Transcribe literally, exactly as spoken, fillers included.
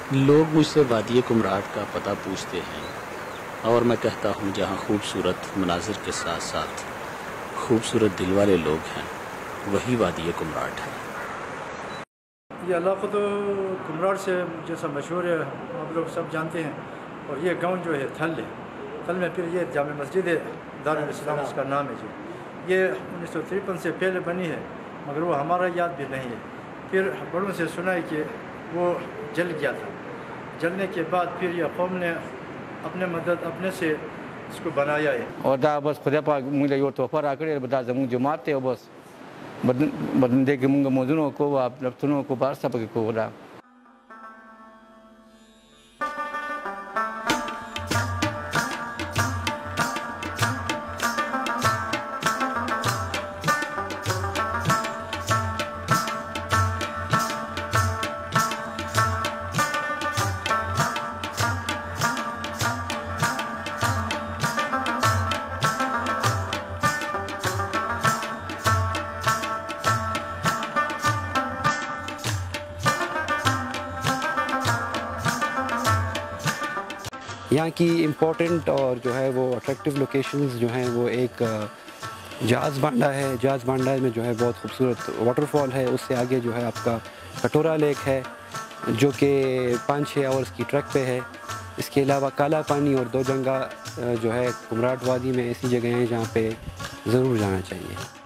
लोग मुझसे वादी कुमराट का पता पूछते हैं और मैं कहता हूँ जहाँ खूबसूरत मनाजिर के साथ साथ खूबसूरत दिल वाले लोग हैं वही वादी कुमराट है। ये इलाक़ा तो कुमराट से जैसा मशहूर है आप लोग सब जानते हैं। और ये गांव जो है थल है, थल में फिर ये जामे मस्जिद है दारुल इस्लाम उसका नाम है जो, ये उन्नीस सौ तिरपन से पहले बनी है मगर वो हमारा याद भी नहीं है। फिर बड़ों से सुना है कि वो जल गया था, जलने के बाद फिर यह कौम ने अपने मदद अपने से इसको बनाया है। और दा बस खुदा पाक मुझे यो तोहफा राकड़े बता जमू जमात है बस बदन बदन के मुंगा मौजूदों को आप लफ्तनों को बार सब को बोला। यहाँ की इम्पोर्टेंट और जो है वो अट्रैक्टिव लोकेशंस जो हैं वो एक जाज़ बांडा है। जाज़ बांडा में जो है बहुत खूबसूरत वाटरफॉल है। उससे आगे जो है आपका कटोरा लेक है जो कि पाँच छः आवर्स की ट्रैक पे है। इसके अलावा काला पानी और दो जंगा जो है कुमराट वादी में ऐसी जगह हैं जहाँ पे ज़रूर जाना चाहिए।